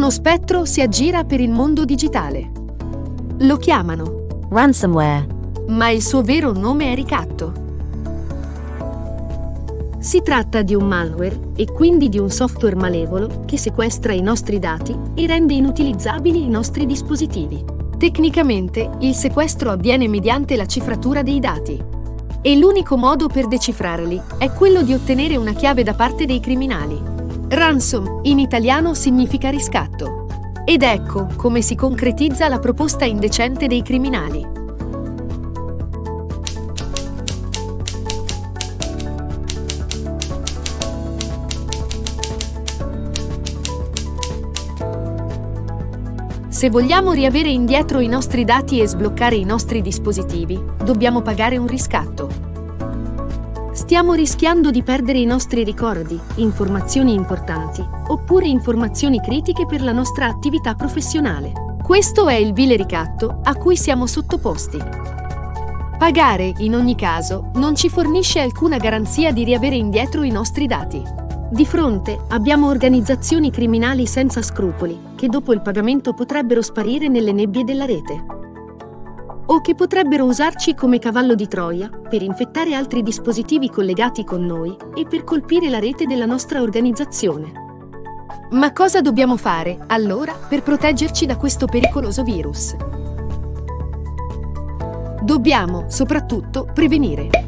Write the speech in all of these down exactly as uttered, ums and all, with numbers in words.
Uno spettro si aggira per il mondo digitale. Lo chiamano ransomware, ma il suo vero nome è ricatto. Si tratta di un malware e quindi di un software malevolo che sequestra i nostri dati e rende inutilizzabili i nostri dispositivi. Tecnicamente, il sequestro avviene mediante la cifratura dei dati. E l'unico modo per decifrarli è quello di ottenere una chiave da parte dei criminali. Ransom, in italiano, significa riscatto. Ed ecco come si concretizza la proposta indecente dei criminali. Se vogliamo riavere indietro i nostri dati e sbloccare i nostri dispositivi, dobbiamo pagare un riscatto. Stiamo rischiando di perdere i nostri ricordi, informazioni importanti, oppure informazioni critiche per la nostra attività professionale. Questo è il vile ricatto a cui siamo sottoposti. Pagare, in ogni caso, non ci fornisce alcuna garanzia di riavere indietro i nostri dati. Di fronte abbiamo organizzazioni criminali senza scrupoli, che dopo il pagamento potrebbero sparire nelle nebbie della rete. O che potrebbero usarci come cavallo di Troia per infettare altri dispositivi collegati con noi e per colpire la rete della nostra organizzazione. Ma cosa dobbiamo fare, allora, per proteggerci da questo pericoloso virus? Dobbiamo, soprattutto, prevenire.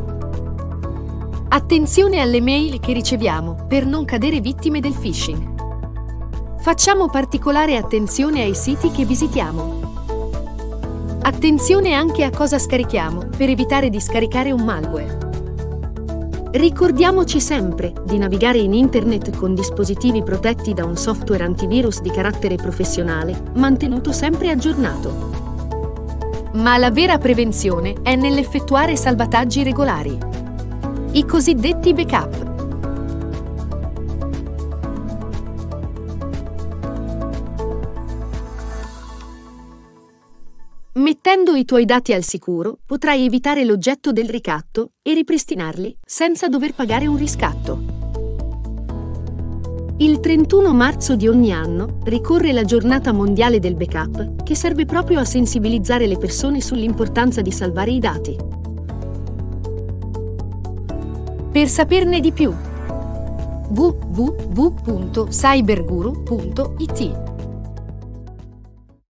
Attenzione alle mail che riceviamo per non cadere vittime del phishing. Facciamo particolare attenzione ai siti che visitiamo. Attenzione anche a cosa scarichiamo per evitare di scaricare un malware. Ricordiamoci sempre di navigare in internet con dispositivi protetti da un software antivirus di carattere professionale, mantenuto sempre aggiornato. Ma la vera prevenzione è nell'effettuare salvataggi regolari. I cosiddetti backup. Mettendo i tuoi dati al sicuro, potrai evitare l'oggetto del ricatto e ripristinarli senza dover pagare un riscatto. Il trentuno marzo di ogni anno ricorre la Giornata Mondiale del Backup, che serve proprio a sensibilizzare le persone sull'importanza di salvare i dati. Per saperne di più, w w w punto cyberguru punto i t